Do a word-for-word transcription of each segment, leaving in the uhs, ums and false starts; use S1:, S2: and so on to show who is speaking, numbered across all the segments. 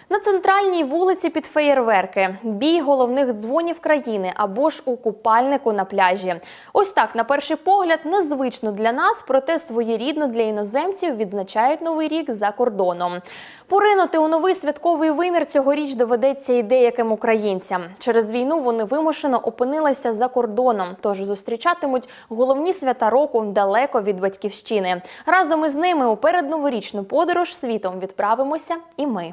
S1: На центральній вулиці під феєрверки, бій головних дзвонів країни або ж у купальнику на пляжі. Ось так, на перший погляд, незвично для нас, проте своєрідно для іноземців відзначають Новий рік за кордоном. Поринути у новий святковий вимір цьогоріч доведеться і деяким українцям. Через війну вони вимушено опинилися за кордоном, тож зустрічатимуть головні свята року далеко від батьківщини. Разом із ними у передноворічну подорож світом відправимося і ми.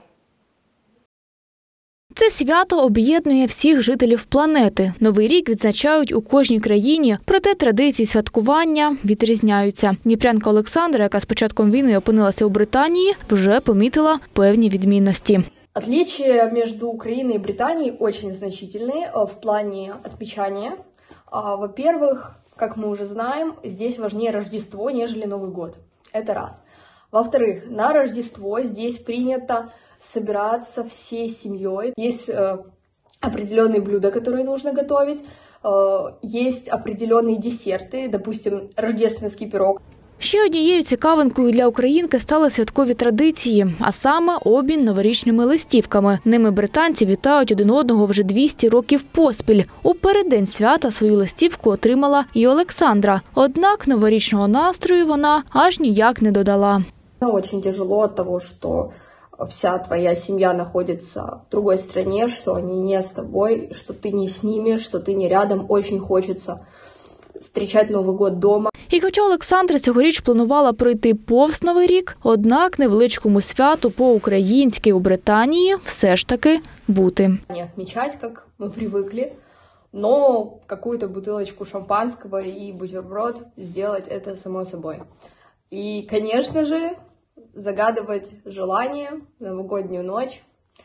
S2: Це свято об'єднує всіх жителів планети. Новий рік відзначають у кожній країні, проте традиції святкування відрізняються. Дніпрянка Олександра, яка з початком війни опинилася у Британії, вже помітила певні відмінності.
S3: Отличия между Украиной и Британией очень значительные в плане отмечания. Во-первых, как мы уже знаем, здесь важнее Рождество, нежели Новый год. Это раз. Во-вторых, на Рождество здесь принято собираться всей семьей. Есть э, определенные блюда, которые нужно готовить, э, есть определенные десерты, допустим, рождественский пирог.
S2: Ще однією цікавинкою для українки стали святкові традиції, а саме обмін новорічними листівками. Ними британці вітають один одного вже двісті років поспіль. У переддень свята свою листівку отримала і Олександра. Однак новорічного настрою вона аж ніяк не додала.
S3: Очень тяжело от того, что вся твоя семья находится в другой стране, что они не с тобой, что ты не с ними, что ты не рядом. Очень хочется встречать Новый год дома.
S2: І хоча Олександра цьогоріч планувала пройти повз Новий рік, однак невеличкому святу по-українськи у Британії все ж таки бути.
S3: Не отмечать, как мы привыкли, но какую-то бутылочку шампанского и бутерброд сделать это само собой. И, конечно же, загадывать желание, новогоднюю ночь,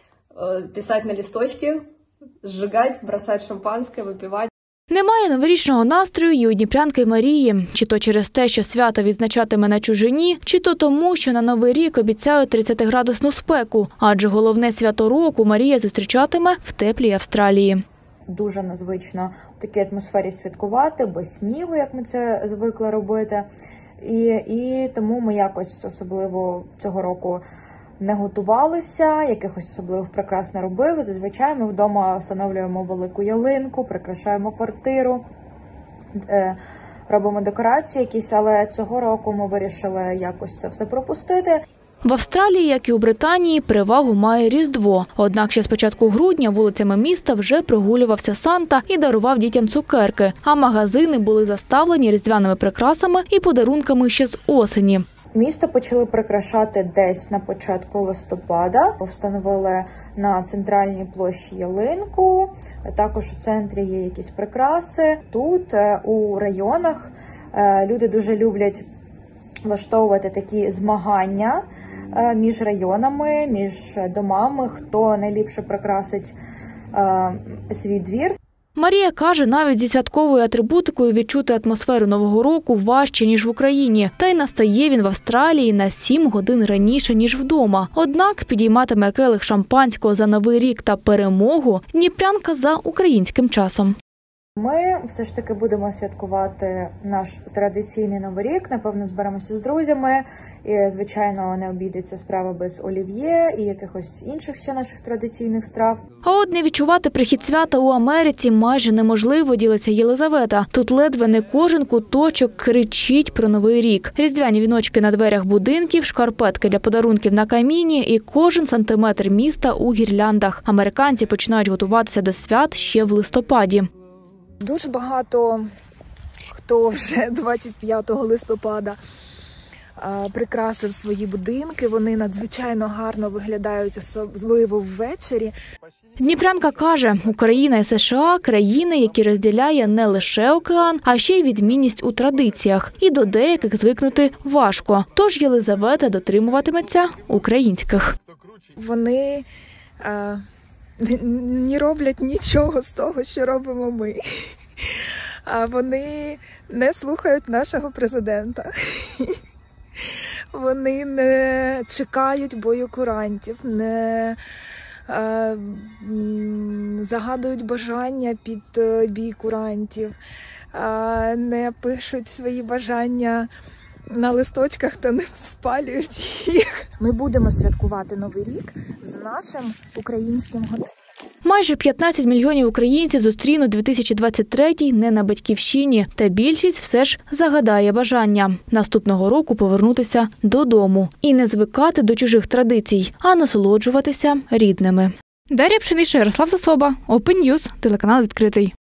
S3: писать на листочке, сжигать, бросать шампанское, выпивать.
S2: Немає новорічного настрою і у дніпрянки Марії. Чи то через те, що свято відзначатиме на чужині, чи то тому, що на Новий рік обіцяють тридцятиградусну спеку. Адже головне свято року Марія зустрічатиме в теплій Австралії.
S4: Дуже незвично в такій атмосфері святкувати, без снігу, як ми це звикли робити. І, і тому ми якось особливо цього року не готувалися, якихось особливих прикрас не робили. Зазвичай ми вдома встановлюємо велику ялинку, прикрашаємо квартиру, е, робимо декорації якісь, але цього року ми вирішили якось це все пропустити.
S2: В Австралії, як і у Британії, перевагу має Різдво. Однак ще з початку грудня вулицями міста вже прогулювався Санта і дарував дітям цукерки, а магазини були заставлені різдвяними прикрасами і подарунками ще з осені.
S4: Місто почали прикрашати десь на початку листопада. Встановили на центральній площі ялинку, також у центрі є якісь прикраси. Тут, у районах, люди дуже люблять влаштовувати такі змагання між районами, між домами, хто найліпше прикрасить свій двір.
S2: Марія каже, навіть зі святковою атрибутикою відчути атмосферу Нового року важче, ніж в Україні. Та й настає він в Австралії на сім годин раніше, ніж вдома. Однак підійматиме келих шампанського за Новий рік та перемогу дніпрянка за українським часом.
S4: Ми все ж таки будемо святкувати наш традиційний Новий рік. Напевно, зберемося з друзями. І, звичайно, не обійдеться справа без олів'є і якихось інших ще наших традиційних страв.
S2: А от не відчувати прихід свята у Америці майже неможливо, ділиться Єлизавета. Тут ледве не кожен куточок кричить про Новий рік. Різдвяні віночки на дверях будинків, шкарпетки для подарунків на каміні і кожен сантиметр міста у гірляндах. Американці починають готуватися до свят ще в листопаді.
S5: Дуже багато хто вже двадцять п'ятого листопада прикрасив свої будинки. Вони надзвичайно гарно виглядають, особливо ввечері.
S2: Дніпрянка каже, Україна і США – країни, які розділяє не лише океан, а ще й відмінність у традиціях. І до деяких звикнути важко. Тож Єлизавета дотримуватиметься українських.
S5: Вони а, не роблять нічого з того, що робимо ми. А вони не слухають нашого президента. Вони не чекають боєкурантів, не е, загадують бажання під бій курантів, е, не пишуть свої бажання на листочках та не спалюють їх. Ми будемо святкувати Новий рік з нашим українським годинником.
S2: Майже п'ятнадцять мільйонів українців зустрінуть дві тисячі двадцять третій не на батьківщині, та більшість все ж загадає бажання наступного року повернутися додому і не звикати до чужих традицій, а насолоджуватися рідними. Дар'я Пшенична, Ярослав Засоба, Open News, телеканал «Відкритий».